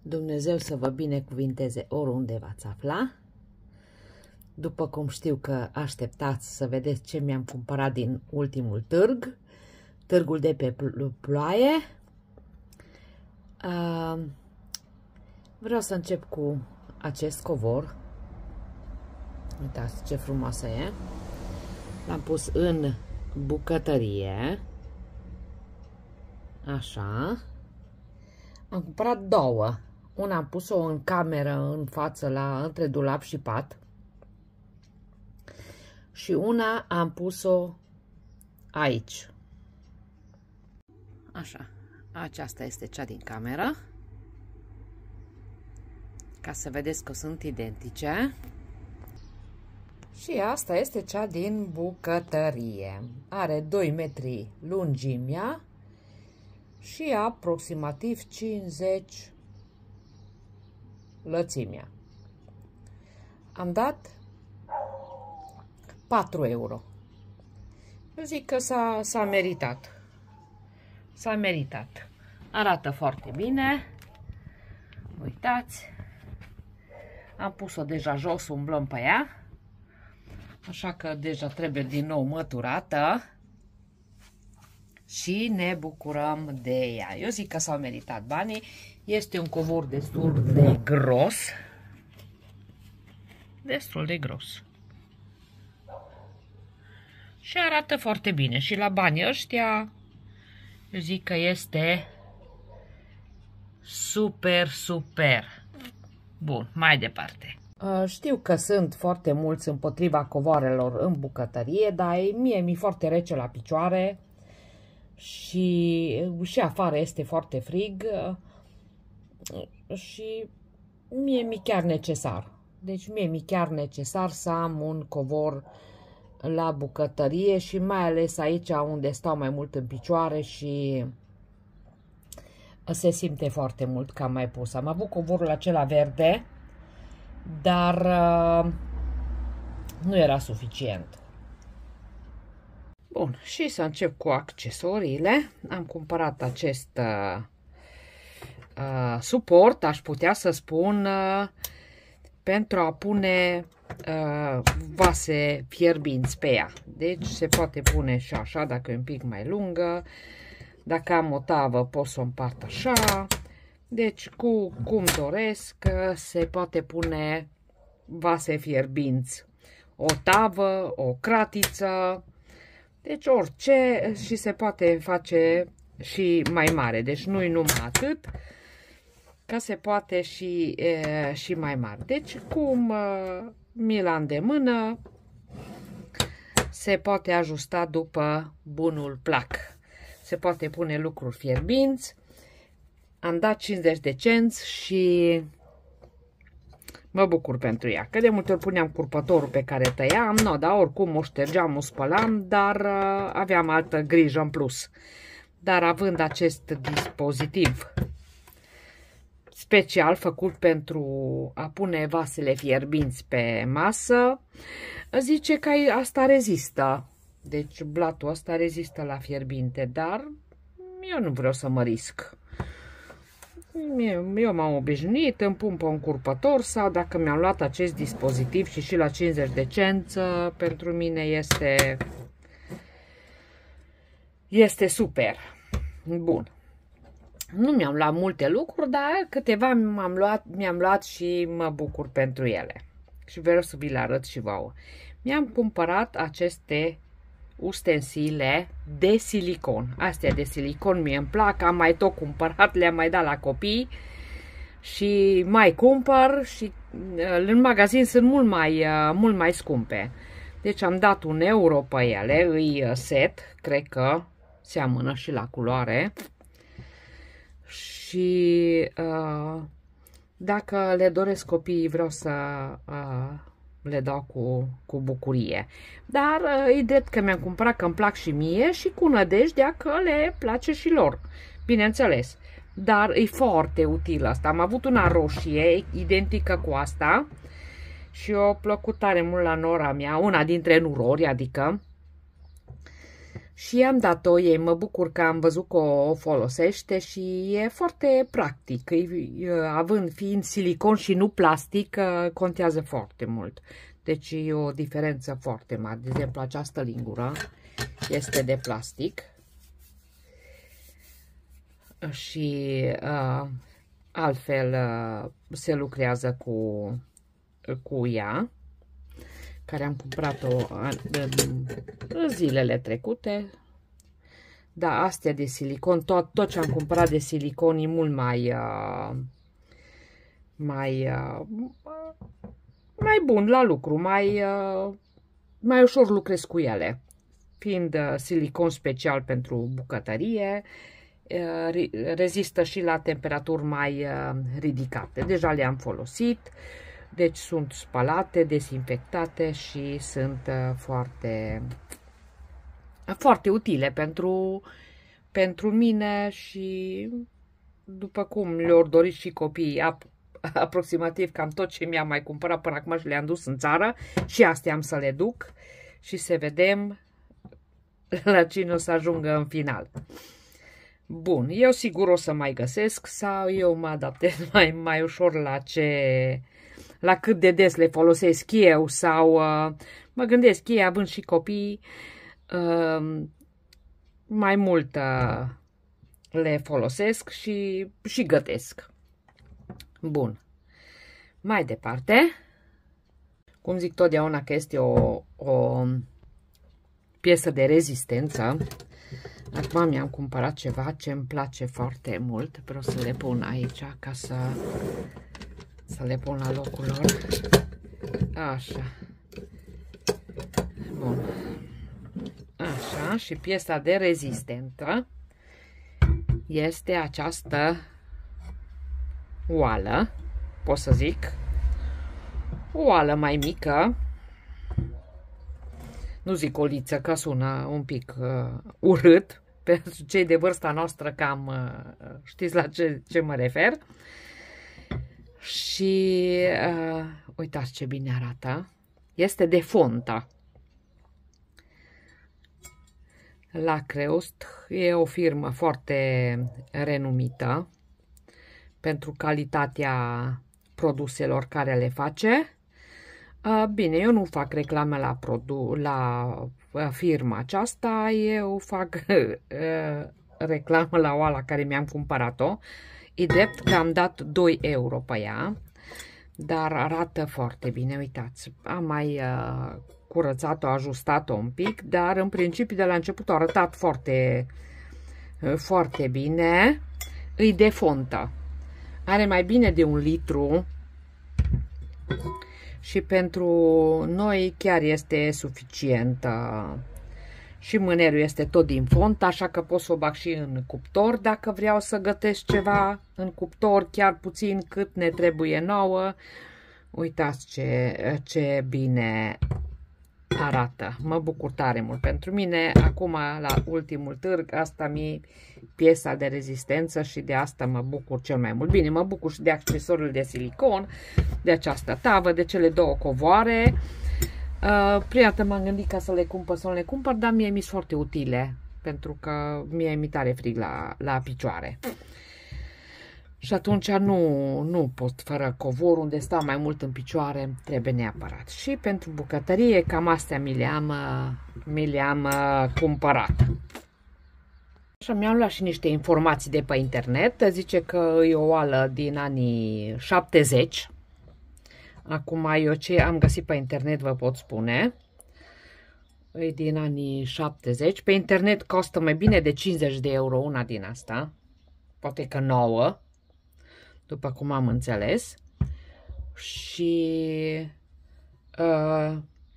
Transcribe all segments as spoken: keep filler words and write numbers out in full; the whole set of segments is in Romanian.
Dumnezeu să vă binecuvinteze oriunde v-ați afla. După cum știu că așteptați să vedeți ce mi-am cumpărat din ultimul târg, târgul de pe Ploaie, uh, vreau să încep cu acest covor. Uitați ce frumoasă e. L-am pus în bucătărie. Așa. Am cumpărat două. Una am pus-o în cameră, în față, la între dulap și pat. Și una am pus-o aici. Așa. Aceasta este cea din cameră. Ca să vedeți că sunt identice. Și asta este cea din bucătărie. Are doi metri lungimea și aproximativ cincizeci lățimea. Am dat patru euro. Eu zic că s-a meritat. S-a meritat. Arată foarte bine. Uitați. Am pus-o deja jos, umblăm pe ea. Așa că deja trebuie din nou măturată. Și ne bucurăm de ea. Eu zic că s-au meritat banii. Este un covor destul de gros. Destul de gros. Și arată foarte bine. Și la banii ăștia, eu zic că este super, super. Bun, mai departe. Știu că sunt foarte mulți împotriva covoarelor în bucătărie, dar mie mi-e foarte rece la picioare. Și, și afară este foarte frig și mie mi chiar necesar. Deci mie mi chiar necesar să am un covor la bucătărie și mai ales aici unde stau mai mult în picioare și se simte foarte mult că am mai pus. Am avut covorul acela verde, dar uh, nu era suficient. Bun, și să încep cu accesoriile. Am cumpărat acest uh, uh, suport, aș putea să spun, uh, pentru a pune uh, vase fierbinți pe ea. Deci se poate pune și așa, dacă e un pic mai lungă. Dacă am o tavă, pot să o împart așa. Deci, cu cum doresc, se poate pune vase fierbinți. O tavă, o cratiță. Deci orice, și se poate face și mai mare. Deci nu-i numai atât, că se poate și, e, și mai mare. Deci cum mi l-am de mână, se poate ajusta după bunul plac. Se poate pune lucruri fierbinți. Am dat cincizeci de cenți și mă bucur pentru ea. Că de multe ori puneam curpătorul pe care tăiam, nu, dar oricum o ștergeam, o spălam, dar uh, aveam altă grijă în plus. Dar având acest dispozitiv special făcut pentru a pune vasele fierbinți pe masă, zice că asta rezistă. Deci blatul ăsta rezistă la fierbinte, dar eu nu vreau să mă risc. Eu m-am obișnuit, îmi pun pe un curpător sau dacă mi-am luat acest dispozitiv și și la cincizeci de cenți, pentru mine este este super. Bun. Nu mi-am luat multe lucruri, dar câteva mi-am luat, mi-am luat și mă bucur pentru ele. Și vreau să vi le arăt și vouă. Mi-am cumpărat aceste ustensile de silicon. Astea de silicon mie îmi plac, am mai tot cumpărat, le-am mai dat la copii și mai cumpăr și în magazin sunt mult mai, mult mai scumpe. Deci am dat un euro pe ele, îi set, cred că seamănă și la culoare și uh, dacă le doresc copiii vreau să uh, le dau cu, cu bucurie. Dar e drept că mi-am cumpărat că îmi plac și mie și cu nădejdea că le place și lor. Bineînțeles. Dar e foarte util asta. Am avut una roșie, identică cu asta. Și o plăcut tare mult la nora mea, una dintre nurori, adică. Și am dat-o ei, mă bucur că am văzut că o folosește și e foarte practic. Având fiind silicon și nu plastic, contează foarte mult. Deci e o diferență foarte mare. De exemplu, această lingură este de plastic și uh, altfel uh, se lucrează cu, cu ea, care am cumpărat-o în, în zilele trecute. Da, astea de silicon, tot, tot ce am cumpărat de silicon e mult mai uh, mai uh, mai bun la lucru, mai uh, mai ușor lucrez cu ele, fiind uh, silicon special pentru bucătărie, uh, rezistă și la temperaturi mai uh, ridicate. Deja le-am folosit, deci sunt spălate, dezinfectate și sunt uh, foarte foarte utile pentru, pentru mine și după cum le-au dorit și copiii, ap aproximativ cam tot ce mi-am mai cumpărat până acum și le-am dus în țară și astea am să le duc și să vedem la cine o să ajungă în final. Bun, eu sigur o să mai găsesc sau eu mă adaptez mai, mai ușor la ce, la cât de des le folosesc eu sau uh, mă gândesc ei având și copii, Uh, mai mult uh, le folosesc și, și gătesc. Bun. Mai departe, cum zic totdeauna că este o, o piesă de rezistență. Acum mi-am cumpărat ceva ce îmi place foarte mult. Vreau să le pun aici ca să, să le pun la locul lor. Așa. Bun. Așa, și piesa de rezistentă este această oală, pot să zic, o oală mai mică, nu zic oliță că sună un pic uh, urât, pentru cei de vârsta noastră cam uh, știți la ce, ce mă refer. Și uh, uitați ce bine arată, este de fontă. La Creust e o firmă foarte renumită pentru calitatea produselor care le face. Bine, eu nu fac reclame la, produ la firma aceasta, eu fac reclamă la oala care mi-am cumpărat-o. E drept că am dat doi euro pe ea, dar arată foarte bine, uitați, am mai curățat-o, ajustat-o un pic, dar în principiu de la început a arătat foarte, foarte bine. Îi de fontă. Are mai bine de un litru și pentru noi chiar este suficientă. Și mânerul este tot din fontă, așa că pot să o bag și în cuptor dacă vreau să gătesc ceva în cuptor, chiar puțin cât ne trebuie nouă. Uitați ce, ce bine arată. Mă bucur tare mult. Pentru mine, acum, la ultimul târg, asta mi-e piesa de rezistență și de asta mă bucur cel mai mult. Bine, mă bucur și de accesoriul de silicon, de această tavă, de cele două covoare. Uh, prima dată m-am gândit ca să le cumpăr, să le cumpăr, dar mie mi-s foarte utile, pentru că mie mi tare frig la, la picioare. Și atunci nu, nu pot fără covor, unde stau mai mult în picioare, trebuie neapărat. Și pentru bucătărie, cam astea mi le-am mi le-am cumpărat. Așa, mi-am luat și niște informații de pe internet. Zice că e o oală din anii șaptezeci. Acum eu ce am găsit pe internet vă pot spune. E din anii șaptezeci. Pe internet costă mai bine de cincizeci de euro una din asta. Poate că nouă. După cum am înțeles. Și uh,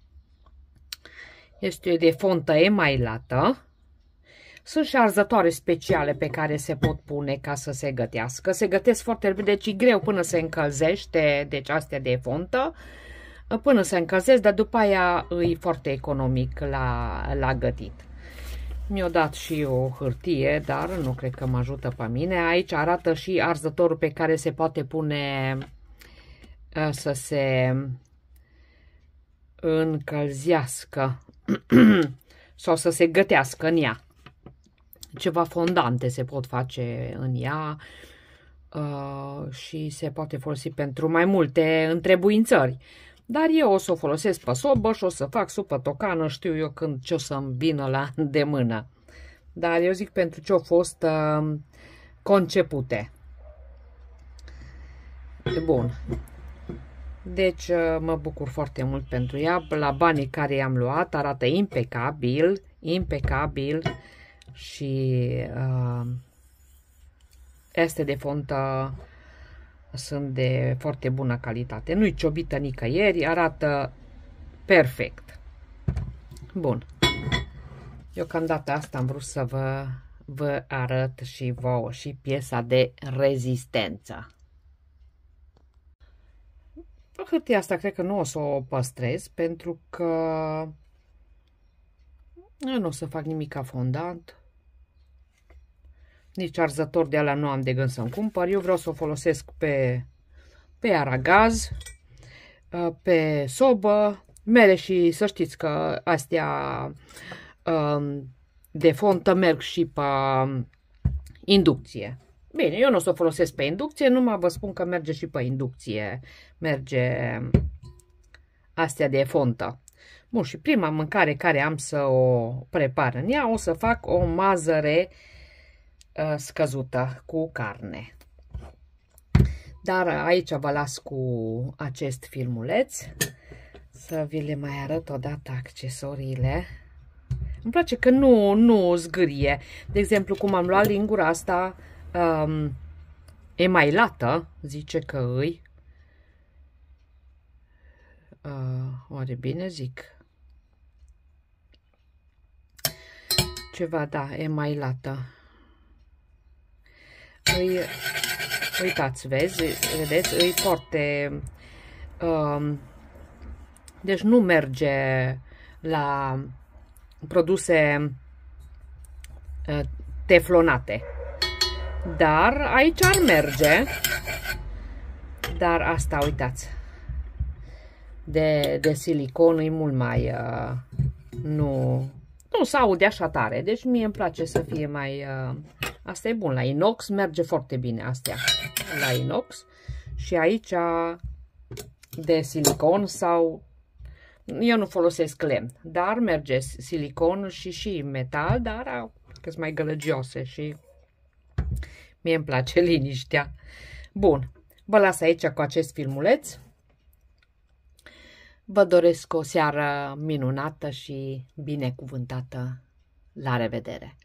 este de fontă emailată. Sunt și arzătoare speciale pe care se pot pune ca să se gătească. Se gătesc foarte repede, deci e greu până se încălzește, deci astea de fontă, până se încălzesc, dar după aia e foarte economic la, la gătit. Mi-a dat și o hârtie, dar nu cred că mă ajută pe mine. Aici arată și arzătorul pe care se poate pune să se încălzească. sau să se gătească în ea. Ceva fondante se pot face în ea uh, și se poate folosi pentru mai multe întrebuințări. Dar eu o să o folosesc pe sobă și o să fac supă tocană, știu eu când ce o să-mi vină la îndemână. Dar eu zic pentru ce au fost uh, concepute. Bun. Deci uh, mă bucur foarte mult pentru ea. La banii care i-am luat arată impecabil, impecabil și uh, este de fontă sunt de foarte bună calitate. Nu-i ciobită nicăieri, arată perfect. Bun. Eu cam data asta am vrut să vă, vă arăt și vouă și piesa de rezistență. Hârtia asta cred că nu o să o păstrez pentru că nu o să fac nimic fondant. Nici arzător de ala nu am de gând să-mi cumpăr. Eu vreau să o folosesc pe, pe aragaz, pe sobă, mere și să știți că astea de fontă merg și pe inducție. Bine, eu nu o să o folosesc pe inducție, numai vă spun că merge și pe inducție. Merge astea de fontă. Bun, și prima mâncare care am să o prepar în ea, o să fac o mazăre uh, scăzută cu carne. Dar aici vă las cu acest filmuleț să vi le mai arăt odată accesoriile. Îmi place că nu, nu zgârie. De exemplu, cum am luat lingura asta um, emailată, zice că îi. Uh, oare bine zic? Ceva, da, emailată. Îi, uitați, vezi, vedeți, îi foarte... Um, deci nu merge la produse uh, teflonate. Dar aici ar merge. Dar asta, uitați, de, de silicon e mult mai... Uh, nu, nu se aude așa tare. Deci mie îmi place să fie mai... Uh, asta e bun. La inox merge foarte bine astea. La inox. Și aici de silicon sau... Eu nu folosesc lemn, dar merge silicon și și metal, dar că-s mai gălăgioase și mie îmi place liniștea. Bun, vă las aici cu acest filmuleț. Vă doresc o seară minunată și binecuvântată. La revedere!